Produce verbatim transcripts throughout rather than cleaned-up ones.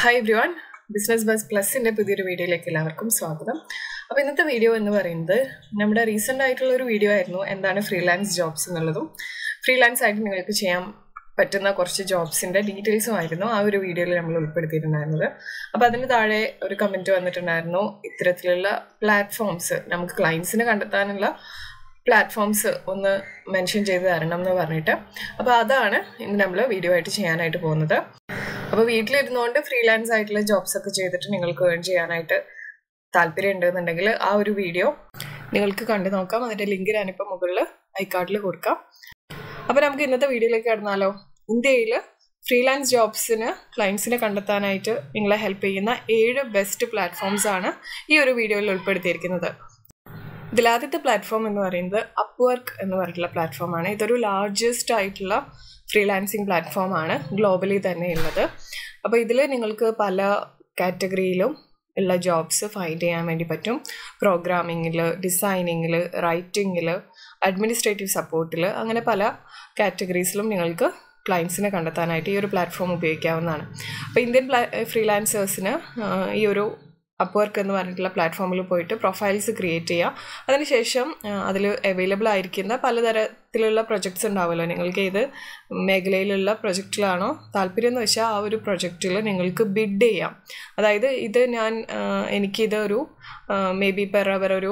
Hi everyone, Business Buzz Plus in the video like എല്ലാവർക്കും സ്വാഗതം. അപ്പോൾ ഇന്നത്തെ വീഡിയോ എന്ന് പറയുന്നത് നമ്മുടെ റീസെന്റ് ആയിട്ടുള്ള ഒരു വീഡിയോ ആയിരുന്നു എന്താണ് ഫ്രീലാൻസ് ജോബ്സ് എന്നുള്ളതും ഫ്രീലാൻസ് ആയിട്ട് നിങ്ങൾക്ക് ചെയ്യാൻ പറ്റുന്ന കുറച്ച് ജോബ്സിന്റെ ഡീറ്റെയിൽസും ആയിരുന്നു ആ ഒരു വീഡിയോയിൽ നമ്മൾ ഉൾപ്പെടുത്തിയിട്ടുണ്ടായിരുന്നത്. അപ്പോൾ അതിന് താഴെ ഒരു കമന്റ് വന്നിട്ടുണ്ടായിരുന്നു ഇത്തരത്തിലുള്ള പ്ലാറ്റ്ഫോംസ് നമുക്ക് ക്ലയൻസിനെ കണ്ടെത്താനുള്ള പ്ലാറ്റ്ഫോംസ് ഒന്ന് മെൻഷൻ ചെയ്ത് തരണം എന്ന് പറഞ്ഞിട്ട്. അപ്പോൾ അതാണ് ഇന്ന് നമ്മൾ വീഡിയോ ആയിട്ട് ചെയ്യാനായിട്ട് പോകുന്നത്. അപ്പോൾ വീട്ടിലിരുന്നുകൊണ്ട് ഫ്രീലാൻസ് ആയിട്ടുള്ള ജോബ്സ് ഒക്കെ ചെയ്തിട്ട് നിങ്ങൾക്ക് ഏൺ ചെയ്യാനായിട്ട് താല്പര്യം ഉണ്ടെന്നുണ്ടെങ്കിൽ ആ ഒരു വീഡിയോ നിങ്ങൾക്ക് കണ്ടു നോക്കാം. അതിൻ്റെ ലിങ്ക് ഞാനിപ്പോൾ മുകളിൽ ഐക്കാർഡിൽ കൊടുക്കാം. അപ്പോൾ നമുക്ക് ഇന്നത്തെ വീഡിയോയിലേക്ക് കടന്നാലോ. ഇന്ത്യയിൽ ഫ്രീലാൻസ് ജോബ്സിന് ക്ലയൻസിനെ കണ്ടെത്താനായിട്ട് നിങ്ങളെ ഹെൽപ്പ് ചെയ്യുന്ന ഏഴ് ബെസ്റ്റ് പ്ലാറ്റ്ഫോംസ് ആണ് ഈ ഒരു വീഡിയോയിൽ ഉൾപ്പെടുത്തിയിരിക്കുന്നത്. ഇതിലാദ്യത്തെ പ്ലാറ്റ്ഫോം എന്ന് പറയുന്നത് അപ്വർക്ക് എന്ന് പറഞ്ഞിട്ടുള്ള പ്ലാറ്റ്ഫോമാണ്. ഇതൊരു ലാർജസ്റ്റ് ആയിട്ടുള്ള ഫ്രീലാൻസിങ് പ്ലാറ്റ്ഫോമാണ് ഗ്ലോബലി തന്നെ ഉള്ളത്. അപ്പോൾ ഇതിൽ നിങ്ങൾക്ക് പല കാറ്റഗറിയിലും ഉള്ള ജോബ്സ് ഫൈൻഡ് ചെയ്യാൻ വേണ്ടി പറ്റും. പ്രോഗ്രാമിങ്ങിൽ, ഡിസൈനിങ്ങിൽ, റൈറ്റിങ്ങിൽ, അഡ്മിനിസ്ട്രേറ്റീവ് സപ്പോർട്ടിൽ, അങ്ങനെ പല കാറ്റഗറീസിലും നിങ്ങൾക്ക് ക്ലയൻസിനെ കണ്ടെത്താനായിട്ട് ഈ ഒരു പ്ലാറ്റ്ഫോം ഉപയോഗിക്കാവുന്നതാണ്. അപ്പോൾ ഇന്ത്യൻ ഫ്രീലാൻസേഴ്സിന് ഈ ഒരു അപ്വർക്ക് എന്ന് പറഞ്ഞിട്ടുള്ള പ്ലാറ്റ്ഫോമിൽ പോയിട്ട് പ്രൊഫൈൽസ് ക്രിയേറ്റ് ചെയ്യുക. അതിനുശേഷം അതിൽ അവൈലബിൾ ആയിരിക്കുന്ന പലതരത്തിലുള്ള പ്രൊജക്ട്സ് ഉണ്ടാവുമല്ലോ. നിങ്ങൾക്ക് ഏത് മേഖലയിലുള്ള പ്രൊജക്റ്റിലാണോ താല്പര്യം എന്ന് വെച്ചാൽ ആ ഒരു പ്രൊജക്റ്റിൽ നിങ്ങൾക്ക് ബിഡ് ചെയ്യാം. അതായത് ഇത് ഞാൻ എനിക്കിത് ഒരു മേ ബി പെർ അവർ ഒരു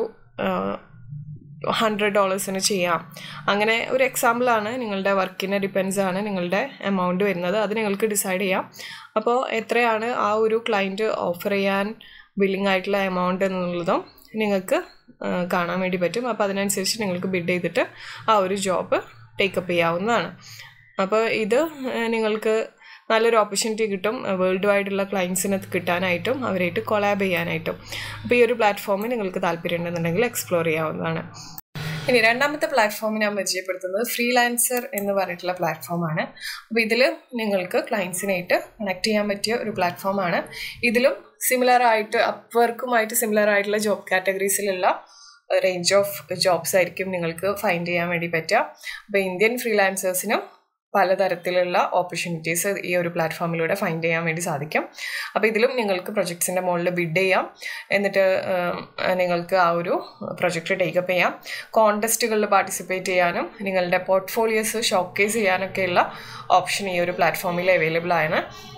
ഹൺഡ്രഡ് ഡോളേഴ്സിന് ചെയ്യാം. അങ്ങനെ ഒരു എക്സാമ്പിളാണ്. നിങ്ങളുടെ വർക്കിനെ ഡിപ്പെൻസ് ആണ് നിങ്ങളുടെ എമൗണ്ട് വരുന്നത്. അത് നിങ്ങൾക്ക് ഡിസൈഡ് ചെയ്യാം. അപ്പോൾ എത്രയാണ് ആ ഒരു ക്ലയൻറ്റ് ഓഫർ ചെയ്യാൻ ബില്ലിംഗ് ആയിട്ടുള്ള എമൗണ്ട് എന്നുള്ളതും നിങ്ങൾക്ക് കാണാൻ വേണ്ടി പറ്റും. അപ്പോൾ അതിനനുസരിച്ച് നിങ്ങൾക്ക് ബിഡ് ചെയ്തിട്ട് ആ ഒരു ജോബ് ടേക്കപ്പ് ചെയ്യാവുന്നതാണ്. അപ്പോൾ ഇത് നിങ്ങൾക്ക് നല്ലൊരു ഓപ്പർച്യൂണിറ്റി കിട്ടും വേൾഡ് വൈഡുള്ള ക്ലയൻസിനെ കിട്ടാനായിട്ടും അവരായിട്ട് കൊളാബ് ചെയ്യാനായിട്ടും. അപ്പോൾ ഈ ഒരു പ്ലാറ്റ്ഫോമിൽ നിങ്ങൾക്ക് താല്പര്യം ഉണ്ടെന്നുണ്ടെങ്കിൽ എക്സ്പ്ലോർ ചെയ്യാവുന്നതാണ്. ഇനി രണ്ടാമത്തെ പ്ലാറ്റ്ഫോം ഞാൻ പരിചയപ്പെടുത്തുന്നത് ഫ്രീലാൻസർ എന്ന് പറഞ്ഞിട്ടുള്ള പ്ലാറ്റ്ഫോമാണ്. അപ്പോൾ ഇതിൽ നിങ്ങൾക്ക് ക്ലയൻസിനായിട്ട് കണക്ട് ചെയ്യാൻ പറ്റിയ ഒരു പ്ലാറ്റ്ഫോമാണ്. ഇതിലും സിമിലർ ആയിട്ട് അപ്വർക്കുമായിട്ട് സിമിലർ ആയിട്ടുള്ള ജോബ് കാറ്റഗറീസിലുള്ള റേഞ്ച് ഓഫ് ജോബ്സ് ആയിരിക്കും നിങ്ങൾക്ക് ഫൈൻഡ് ചെയ്യാൻ വേണ്ടി പറ്റുക. അപ്പോൾ ഇന്ത്യൻ ഫ്രീലാൻസേഴ്സിനും പലതരത്തിലുള്ള ഓപ്പർച്യൂണിറ്റീസ് ഈ ഒരു പ്ലാറ്റ്ഫോമിലൂടെ ഫൈൻഡ് ചെയ്യാൻ വേണ്ടി സാധിക്കും. അപ്പോൾ ഇതിലും നിങ്ങൾക്ക് പ്രൊജക്ട്സിൻ്റെ മുകളിൽ ബിഡ് ചെയ്യാം. എന്നിട്ട് നിങ്ങൾക്ക് ആ ഒരു പ്രൊജക്റ്റ് ടേക്കപ്പ് ചെയ്യാം. കോൺടെസ്റ്റുകളിൽ പാർട്ടിസിപ്പേറ്റ് ചെയ്യാനും നിങ്ങളുടെ പോർട്ട്ഫോളിയോസ് ഷോക്കേസ് ചെയ്യാനൊക്കെയുള്ള ഓപ്ഷൻ ഈ ഒരു പ്ലാറ്റ്ഫോമിൽ അവൈലബിൾ ആണ്.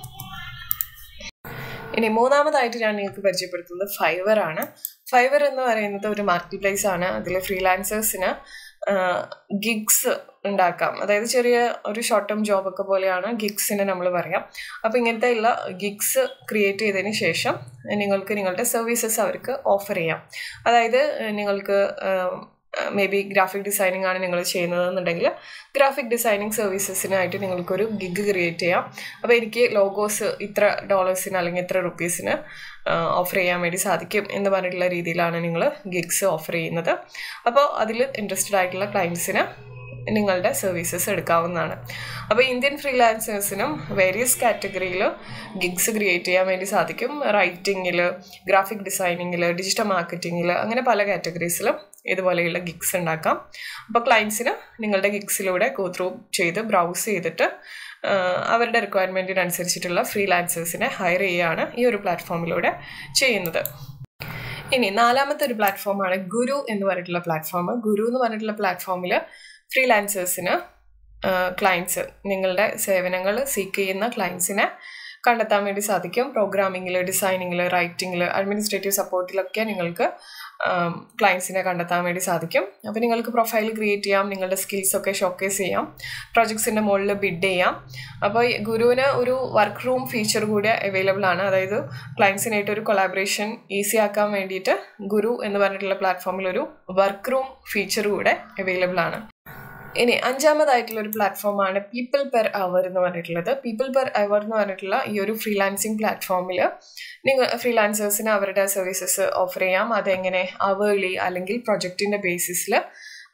ഇനി മൂന്നാമതായിട്ട് ഞാൻ നിങ്ങൾക്ക് പരിചയപ്പെടുത്തുന്നത് ഫൈവർ ആണ്. ഫൈവർ എന്ന് പറയുന്നത് ഒരു മാർക്കറ്റ് പ്ലേസ് ആണ്. അതിൽ ഫ്രീലാൻസേഴ്സിന് ഗിഗ്സ് ഉണ്ടാക്കാം. അതായത് ചെറിയ ഒരു ഷോർട്ട് ടേം ജോബൊക്കെ പോലെയാണ് ഗിഗ്സിനെ നമ്മൾ പറയാം. അപ്പോൾ ഇങ്ങനത്തെ ഉള്ള ഗിഗ്സ് ക്രിയേറ്റ് ചെയ്തതിന് ശേഷം നിങ്ങൾക്ക് നിങ്ങളുടെ സർവീസസ് അവർക്ക് ഓഫർ ചെയ്യാം. അതായത് നിങ്ങൾക്ക് മേ ബി ഗ്രാഫിക് ഡിസൈനിങ് ആണ് നിങ്ങൾ ചെയ്യുന്നതെന്നുണ്ടെങ്കിൽ ഗ്രാഫിക് ഡിസൈനിങ് സർവീസസിനായിട്ട് നിങ്ങൾക്കൊരു ഗിഗ് ക്രിയേറ്റ് ചെയ്യാം. അപ്പോൾ എനിക്ക് ലോഗോസ് ഇത്ര ഡോളേഴ്സിന് അല്ലെങ്കിൽ ഇത്ര റുപ്പീസിന് ഓഫർ ചെയ്യാൻ വേണ്ടി സാധിക്കും എന്ന് പറഞ്ഞിട്ടുള്ള രീതിയിലാണ് നിങ്ങൾ ഗിഗ്സ് ഓഫർ ചെയ്യുന്നത്. അപ്പോൾ അതിൽ ഇൻട്രസ്റ്റഡ് ആയിട്ടുള്ള ക്ലയൻസിന് നിങ്ങളുടെ സർവീസസ് എടുക്കാവുന്നതാണ്. അപ്പോൾ ഇന്ത്യൻ ഫ്രീലാൻസേഴ്സിനും വേരിയസ് കാറ്റഗറിയിൽ ഗിഗ്സ് ക്രിയേറ്റ് ചെയ്യാൻ വേണ്ടി സാധിക്കും. റൈറ്റിങ്ങിൽ, ഗ്രാഫിക് ഡിസൈനിങ്ങിൽ, ഡിജിറ്റൽ മാർക്കറ്റിങ്ങിൽ, അങ്ങനെ പല കാറ്റഗറീസിലും ഇതുപോലെയുള്ള ഗിഗ്സ് ഉണ്ടാക്കാം. അപ്പോൾ ക്ലയൻസിന് നിങ്ങളുടെ ഗിഗ്സിലൂടെ ഗോ ത്രൂ ചെയ്ത് ബ്രൗസ് ചെയ്തിട്ട് അവരുടെ റിക്വയർമെൻറ്റിനനുസരിച്ചിട്ടുള്ള ഫ്രീലാൻസേഴ്സിനെ ഹയർ ചെയ്യുകയാണ് ഈ ഒരു പ്ലാറ്റ്ഫോമിലൂടെ ചെയ്യുന്നത്. ഇനി നാലാമത്തെ ഒരു പ്ലാറ്റ്ഫോമാണ് ഗുരു എന്ന് പറഞ്ഞിട്ടുള്ള പ്ലാറ്റ്ഫോം. ഗുരു എന്ന് പറഞ്ഞിട്ടുള്ള പ്ലാറ്റ്ഫോമിൽ ഫ്രീലാൻസേഴ്സിന് ക്ലയൻസ് നിങ്ങളുടെ സേവനങ്ങൾ സീക്ക് ചെയ്യുന്ന ക്ലയൻസിനെ കണ്ടെത്താൻ വേണ്ടി സാധിക്കും. പ്രോഗ്രാമിങ്ങിൽ, ഡിസൈനിങ്ങിൽ, റൈറ്റിങ്ങിൽ, അഡ്മിനിസ്ട്രേറ്റീവ് സപ്പോർട്ടിലൊക്കെ നിങ്ങൾക്ക് ക്ലയൻസിനെ കണ്ടെത്താൻ വേണ്ടി സാധിക്കും. അപ്പോൾ നിങ്ങൾക്ക് പ്രൊഫൈൽ ക്രിയേറ്റ് ചെയ്യാം, നിങ്ങളുടെ സ്കിൽസൊക്കെ ഷോക്കേസ് ചെയ്യാം, പ്രൊജക്ട്സിൻ്റെ മുകളിൽ ബിഡ് ചെയ്യാം. അപ്പോൾ ഗുരുവിന് ഒരു വർക്ക് റൂം ഫീച്ചർ കൂടി അവൈലബിൾ ആണ്. അതായത് ക്ലയൻസിനായിട്ട് ഒരു കൊളാബറേഷൻ ഈസി ആക്കാൻ വേണ്ടിയിട്ട് ഗുരു എന്ന് പറഞ്ഞിട്ടുള്ള പ്ലാറ്റ്ഫോമിൽ ഒരു വർക്ക് റൂം ഫീച്ചർ കൂടെ അവൈലബിൾ ആണ്. ഇനി അഞ്ചാമതായിട്ടുള്ള ഒരു പ്ലാറ്റ്ഫോമാണ് പീപ്പിൾ പെർ അവർ എന്ന് പറഞ്ഞിട്ടുള്ളത്. പീപ്പിൾ പെർ അവർ എന്ന് പറഞ്ഞിട്ടുള്ള ഈ ഒരു ഫ്രീലാൻസിങ് പ്ലാറ്റ്ഫോമിൽ നിങ്ങൾ ഫ്രീലാൻസേഴ്സിന് അവരുടെ സർവീസസ് ഓഫർ ചെയ്യാം. അതെങ്ങനെ അവേർലി അല്ലെങ്കിൽ പ്രൊജക്റ്റിൻ്റെ ബേസിസിൽ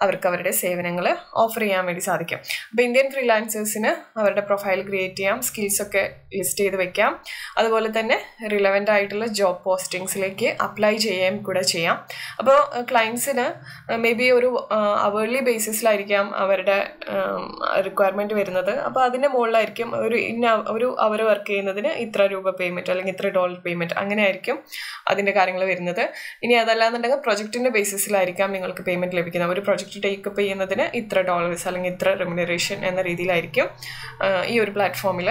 അവർക്ക് അവരുടെ സേവനങ്ങൾ ഓഫർ ചെയ്യാൻ വേണ്ടി സാധിക്കും. അപ്പോൾ ഇന്ത്യൻ ഫ്രീലാൻസേഴ്സിന് അവരുടെ പ്രൊഫൈൽ ക്രിയേറ്റ് ചെയ്യാം, സ്കിൽസൊക്കെ ലിസ്റ്റ് ചെയ്ത് വെക്കാം, അതുപോലെ തന്നെ റിലവൻ്റ് ആയിട്ടുള്ള ജോബ് പോസ്റ്റിങ്സിലേക്ക് അപ്ലൈ ചെയ്യുകയും കൂടെ ചെയ്യാം. അപ്പോൾ ക്ലയൻസിന് മേ ബി ഒരു അവേർലി ബേസിസിലായിരിക്കാം അവരുടെ റിക്വയർമെൻറ്റ് വരുന്നത്. അപ്പോൾ അതിൻ്റെ മുകളിലായിരിക്കും ഒരു ഇന്ന ഒരു അവർ വർക്ക് ചെയ്യുന്നതിന് ഇത്ര രൂപ പേയ്മെൻറ്റ് അല്ലെങ്കിൽ ഇത്ര ഡോളർ പേയ്മെൻറ്റ് അങ്ങനെ ആയിരിക്കും അതിൻ്റെ കാര്യങ്ങൾ വരുന്നത്. ഇനി അതല്ലാന്നുണ്ടെങ്കിൽ പ്രൊജക്റ്റിൻ്റെ ബേസിസിലായിരിക്കാം നിങ്ങൾക്ക് പേയ്മെൻറ്റ് ലഭിക്കുന്നത്. ഒരു പ്രൊജക്റ്റ് ടേക്കപ്പ് ചെയ്യുന്നതിന് ഇത്ര ഡോളേഴ്സ് അല്ലെങ്കിൽ ഇത്ര റെമ്യൂണറേഷൻ എന്ന രീതിയിലായിരിക്കും ഈ ഒരു പ്ലാറ്റ്ഫോമിൽ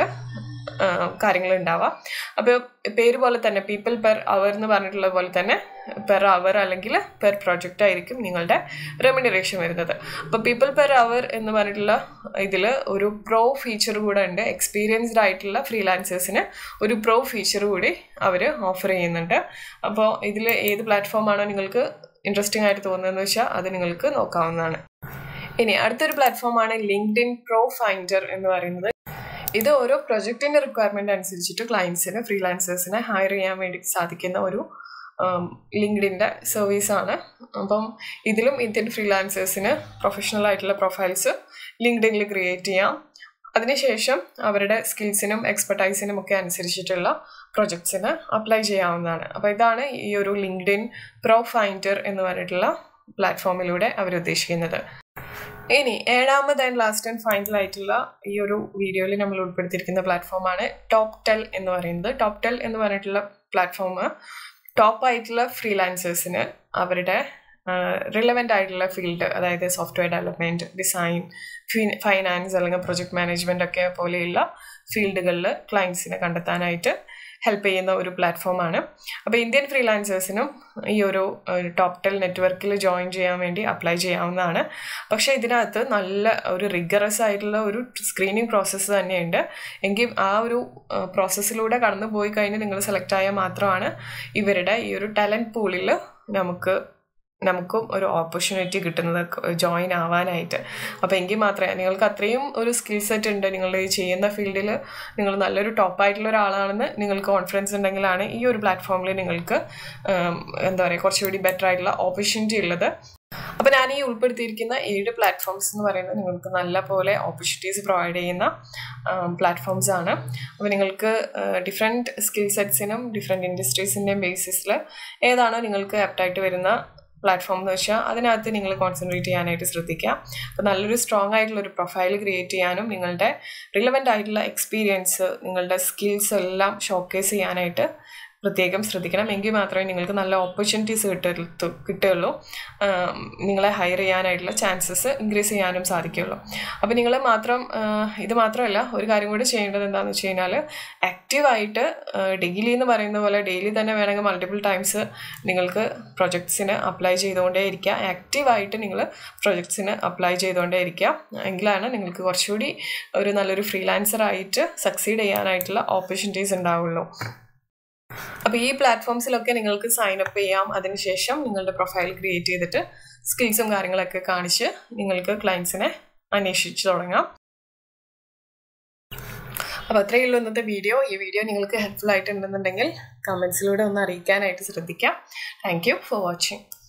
കാര്യങ്ങൾ ഉണ്ടാവുക. അപ്പോൾ പേര് പോലെ തന്നെ പീപ്പിൾ പെർ അവർ എന്ന് പറഞ്ഞിട്ടുള്ള പോലെ തന്നെ പെർ അവർ അല്ലെങ്കിൽ പെർ പ്രൊജക്റ്റ് ആയിരിക്കും നിങ്ങളുടെ റെമ്യൂണറേഷൻ വരുന്നത്. അപ്പോൾ പീപ്പിൾ പെർ അവർ എന്ന് പറഞ്ഞിട്ടുള്ള ഇതിൽ ഒരു പ്രോ ഫീച്ചർ കൂടെ ഉണ്ട്. എക്സ്പീരിയൻസ്ഡ് ആയിട്ടുള്ള ഫ്രീലാൻസേഴ്സിന് ഒരു പ്രോ ഫീച്ചർ കൂടി അവർ ഓഫർ ചെയ്യുന്നുണ്ട്. അപ്പോൾ ഇതിൽ ഏത് പ്ലാറ്റ്ഫോമാണോ നിങ്ങൾക്ക് ഇൻട്രസ്റ്റിംഗ് ആയിട്ട് തോന്നുന്നതെന്ന് വെച്ചാൽ അത് നിങ്ങൾക്ക് നോക്കാവുന്നതാണ്. ഇനി അടുത്തൊരു പ്ലാറ്റ്ഫോമാണ് ലിങ്ക്ഡ്ഇൻ പ്രോ ഫൈൻഡർ എന്ന് പറയുന്നത്. ഇത് ഓരോ പ്രൊജക്റ്റിൻ്റെ റിക്വയർമെൻറ്റ് അനുസരിച്ചിട്ട് ക്ലയൻസിന് ഫ്രീലാൻസേഴ്സിനെ ഹയർ ചെയ്യാൻ വേണ്ടി സാധിക്കുന്ന ഒരു ലിങ്ക്ഡ്ഇൻ്റെ സർവീസാണ്. അപ്പം ഇതിലും ഇന്ത്യൻ ഫ്രീലാൻസേഴ്സിന് പ്രൊഫഷണൽ ആയിട്ടുള്ള പ്രൊഫൈൽസ് ലിങ്ക്ഡ്ഇനിൽ ക്രിയേറ്റ് ചെയ്യാം. അതിനുശേഷം അവരുടെ സ്കിൽസിനും എക്സ്പെർട്ടൈസിനും ഒക്കെ അനുസരിച്ചിട്ടുള്ള പ്രൊജക്ട്സിന് അപ്ലൈ ചെയ്യാവുന്നതാണ്. അപ്പോൾ ഇതാണ് ഈ ഒരു ലിങ്ക്ഡ്ഇൻ പ്രോ ഫൈൻഡർ എന്ന് പറഞ്ഞിട്ടുള്ള പ്ലാറ്റ്ഫോമിലൂടെ അവരുദ്ദേശിക്കുന്നത്. ഇനി ഏഴാമത് ആൻഡ് ലാസ്റ്റ് ആൻഡ് ഫൈനൽ ആയിട്ടുള്ള ഈ ഒരു വീഡിയോയിൽ നമ്മൾ ഉൾപ്പെടുത്തിയിരിക്കുന്ന പ്ലാറ്റ്ഫോമാണ് ടോപ്പ് ടെൽ എന്ന് പറയുന്നത്. ടോപ്പ് ടെൽ എന്ന് പറഞ്ഞിട്ടുള്ള പ്ലാറ്റ്ഫോം ടോപ്പ് ആയിട്ടുള്ള ഫ്രീലാൻസേഴ്സിന് അവരുടെ റിലവൻ്റ് ആയിട്ടുള്ള ഫീൽഡ്, അതായത് സോഫ്റ്റ്വെയർ ഡെവലപ്മെൻറ്റ്, ഡിസൈൻ, ഫൈനാൻസ് അല്ലെങ്കിൽ പ്രൊജക്ട് മാനേജ്മെൻ്റ് ഒക്കെ പോലെയുള്ള ഫീൽഡുകളിൽ ക്ലയൻസിനെ കണ്ടെത്താനായിട്ട് ഹെൽപ്പ് ചെയ്യുന്ന ഒരു പ്ലാറ്റ്ഫോമാണ്. അപ്പോൾ ഇന്ത്യൻ ഫ്രീലാൻസേഴ്സിനും ഈ ഒരു ടോപ്പ് ടെൽ നെറ്റ്വർക്കിൽ ജോയിൻ ചെയ്യാൻ വേണ്ടി അപ്ലൈ ചെയ്യാവുന്നതാണ്. പക്ഷേ ഇതിനകത്ത് നല്ല ഒരു റിഗറസ് ആയിട്ടുള്ള ഒരു സ്ക്രീനിങ് പ്രോസസ്സ് തന്നെയുണ്ട്. എങ്കിൽ ആ ഒരു പ്രോസസ്സിലൂടെ കടന്നു പോയി കഴിഞ്ഞ് നിങ്ങൾ സെലക്ട് ആയാൽ മാത്രമാണ് ഇവരുടെ ഈ ഒരു ടാലൻറ്റ് പൂളിൽ നമുക്ക് നമുക്കും ഒരു ഓപ്പർച്യൂണിറ്റി കിട്ടുന്നത് ജോയിൻ ആവാനായിട്ട്. അപ്പോൾ എങ്കിൽ മാത്രമേ നിങ്ങൾക്ക് അത്രയും ഒരു സ്കിൽ സെറ്റ് ഉണ്ട്, നിങ്ങൾ ചെയ്യുന്ന ഫീൽഡിൽ നിങ്ങൾ നല്ലൊരു ടോപ്പായിട്ടുള്ള ഒരാളാണെന്ന് നിങ്ങൾക്ക് കോൺഫിഡൻസ് ഉണ്ടെങ്കിലാണ് ഈ ഒരു പ്ലാറ്റ്ഫോമിൽ നിങ്ങൾക്ക് എന്താ പറയുക കുറച്ചുകൂടി ബെറ്റർ ആയിട്ടുള്ള ഓപ്പർച്യൂണിറ്റി ഉള്ളത്. അപ്പോൾ ഞാൻ ഈ ഉൾപ്പെടുത്തിയിരിക്കുന്ന ഏഴ് പ്ലാറ്റ്ഫോംസ് എന്ന് പറയുന്നത് നിങ്ങൾക്ക് നല്ല പോലെ ഓപ്പർച്യൂണിറ്റീസ് പ്രൊവൈഡ് ചെയ്യുന്ന പ്ലാറ്റ്ഫോംസ് ആണ്. അപ്പോൾ നിങ്ങൾക്ക് ഡിഫറെൻറ്റ് സ്കിൽ സെറ്റ്സിനും ഡിഫറെൻറ്റ് ഇൻഡസ്ട്രീസിൻ്റെയും ബേസിസിൽ ഏതാണോ നിങ്ങൾക്ക് ആപ്റ്റായിട്ട് വരുന്ന പ്ലാറ്റ്ഫോം എന്ന് വെച്ചാൽ അതിനകത്ത് നിങ്ങൾ കോൺസെൻട്രേറ്റ് ചെയ്യാനായിട്ട് ശ്രദ്ധിക്കുക. അപ്പോൾ നല്ലൊരു സ്ട്രോങ് ആയിട്ടുള്ള ഒരു പ്രൊഫൈൽ ക്രിയേറ്റ് ചെയ്യാനും നിങ്ങളുടെ റിലവൻ്റ് ആയിട്ടുള്ള എക്സ്പീരിയൻസ്, നിങ്ങളുടെ സ്കിൽസ് എല്ലാം ഷോക്കേസ് ചെയ്യാനായിട്ട് പ്രത്യേകം ശ്രദ്ധിക്കണം. എങ്കിൽ മാത്രമേ നിങ്ങൾക്ക് നല്ല ഓപ്പർച്യൂണിറ്റീസ് കിട്ടു കിട്ടുകയുള്ളൂ നിങ്ങളെ ഹയർ ചെയ്യാനായിട്ടുള്ള ചാൻസസ് ഇൻക്രീസ് ചെയ്യാനും സാധിക്കുകയുള്ളൂ. അപ്പോൾ നിങ്ങൾ മാത്രം ഇത് മാത്രമല്ല ഒരു കാര്യം കൂടി ചെയ്യേണ്ടത് എന്താണെന്ന് വെച്ച് കഴിഞ്ഞാൽ ആക്റ്റീവായിട്ട് ഡെയിലി എന്ന് പറയുന്ന പോലെ ഡെയിലി തന്നെ വേണമെങ്കിൽ മൾട്ടിപ്പിൾ ടൈംസ് നിങ്ങൾക്ക് പ്രൊജക്ട്സിന് അപ്ലൈ ചെയ്തുകൊണ്ടേ ഇരിക്കുക. ആക്റ്റീവായിട്ട് നിങ്ങൾ പ്രൊജക്ട്സിന് അപ്ലൈ ചെയ്തുകൊണ്ടേ ഇരിക്കുക. എങ്കിലാണ് നിങ്ങൾക്ക് കുറച്ചുകൂടി ഒരു നല്ലൊരു ഫ്രീലാൻസറായിട്ട് സക്സീഡ് ചെയ്യാനായിട്ടുള്ള ഓപ്പർച്യൂണിറ്റീസ് ഉണ്ടാവുള്ളൂ. അപ്പോൾ ഈ പ്ലാറ്റ്ഫോംസിലൊക്കെ നിങ്ങൾക്ക് സൈൻ അപ്പ് ചെയ്യാം. അതിനുശേഷം നിങ്ങളുടെ പ്രൊഫൈൽ ക്രിയേറ്റ് ചെയ്തിട്ട് സ്കിൽസും കാര്യങ്ങളൊക്കെ കാണിച്ച് നിങ്ങൾക്ക് ക്ലയൻസിനെ അന്വേഷിച്ച് തുടങ്ങാം. അപ്പോൾ അത്രയേ ഉള്ളൂ ഇന്നത്തെ വീഡിയോ. ഈ വീഡിയോ നിങ്ങൾക്ക് ഹെൽപ്ഫുൾ ആയിട്ടുണ്ടെന്നുണ്ടെങ്കിൽ കമൻസിലൂടെ ഒന്ന് അറിയിക്കാനായിട്ട് ശ്രദ്ധിക്കാം. Thank you for watching.